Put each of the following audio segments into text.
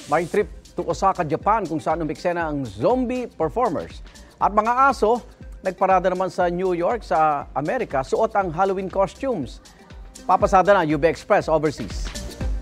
May trip to Osaka, Japan kung saan umiksena ang zombie performers. At mga aso, nagparada naman sa New York sa Amerika, suot ang Halloween costumes. Papasada na UB Express Overseas.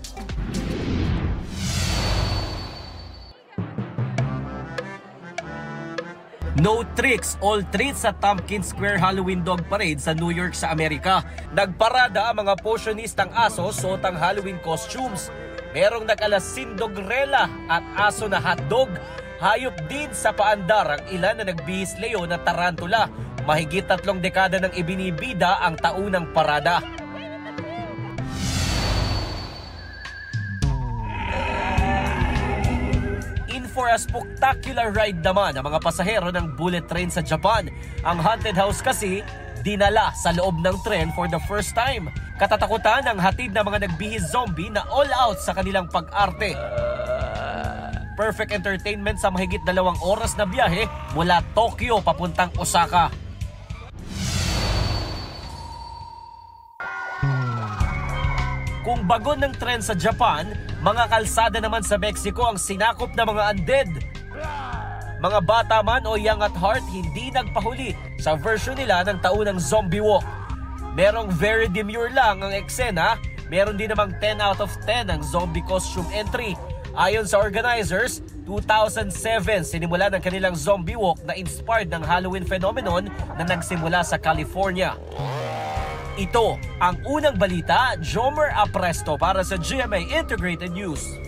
No tricks, all treats sa Tompkins Square Halloween Dog Parade sa New York sa Amerika. Nagparada ang mga potionistang aso suot ang Halloween costumes. Merong nag-alasindogrela at aso na hotdog. Hayop din sa paandar ang ilan na nagbihis leo na tarantula. Mahigit 3 dekada nang ibinibida ang taunang parada. For a spectacular ride naman ang mga pasahero ng bullet train sa Japan. Ang haunted house kasi dinala sa loob ng tren for the first time. Katatakutan ang hatid ng mga nagbihis zombie na all out sa kanilang pag-arte. Perfect entertainment sa mahigit 2 oras na biyahe mula Tokyo papuntang Osaka. Kung bagon ng tren sa Japan, mga kalsada naman sa Mexico ang sinakop ng mga undead. Mga bata man o young at heart, hindi nagpahuli sa version nila ng taunang zombie walk. Merong very demure lang ang eksena, meron din namang 10 out of 10 ang zombie costume entry. Ayon sa organizers, 2007 sinimula ng kanilang zombie walk na inspired ng Halloween phenomenon na nagsimula sa California. Ito ang unang balita, Jomer Apresto para sa GMA Integrated News.